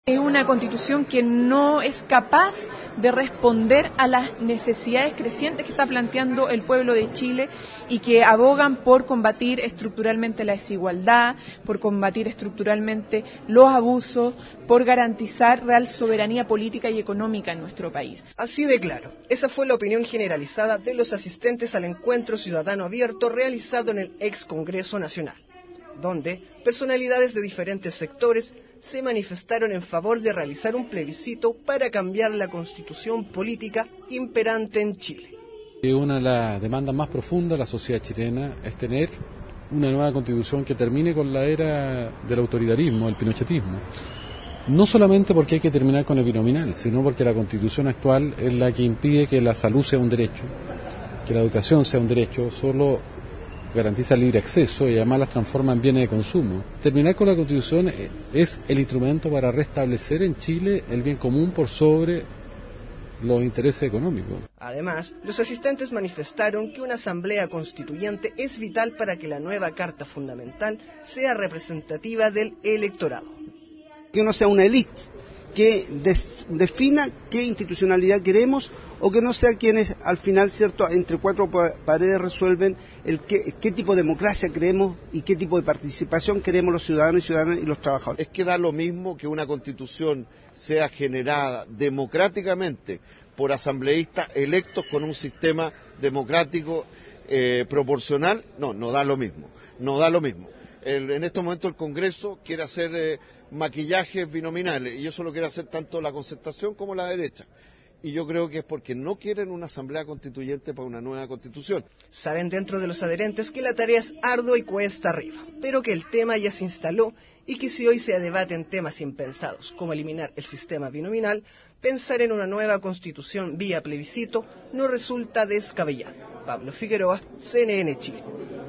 Es una constitución que no es capaz de responder a las necesidades crecientes que está planteando el pueblo de Chile y que abogan por combatir estructuralmente la desigualdad, por combatir estructuralmente los abusos, por garantizar real soberanía política y económica en nuestro país. Así de claro, esa fue la opinión generalizada de los asistentes al encuentro ciudadano abierto realizado en el ex Congreso Nacional, donde personalidades de diferentes sectores se manifestaron en favor de realizar un plebiscito para cambiar la constitución política imperante en Chile. Una de las demandas más profundas de la sociedad chilena es tener una nueva constitución que termine con la era del autoritarismo, el pinochetismo. No solamente porque hay que terminar con el binominal, sino porque la constitución actual es la que impide que la salud sea un derecho, que la educación sea un derecho, solo garantiza el libre acceso y además las transforma en bienes de consumo. Terminar con la Constitución es el instrumento para restablecer en Chile el bien común por sobre los intereses económicos. Además, los asistentes manifestaron que una asamblea constituyente es vital para que la nueva Carta Fundamental sea representativa del electorado. Que no sea una élite que defina qué institucionalidad queremos o que no sea quienes al final, cierto, entre cuatro paredes resuelven qué tipo de democracia queremos y qué tipo de participación queremos los ciudadanos y ciudadanas y los trabajadores. Es que da lo mismo que una constitución sea generada democráticamente por asambleístas electos con un sistema democrático proporcional, no da lo mismo, no da lo mismo. En este momento el Congreso quiere hacer maquillajes binominales y eso lo quiere hacer tanto la Concertación como la derecha. Y yo creo que es porque no quieren una asamblea constituyente para una nueva constitución. Saben dentro de los adherentes que la tarea es ardua y cuesta arriba, pero que el tema ya se instaló y que si hoy se debaten temas impensados como eliminar el sistema binominal, pensar en una nueva constitución vía plebiscito no resulta descabellado. Pablo Figueroa, CNN Chile.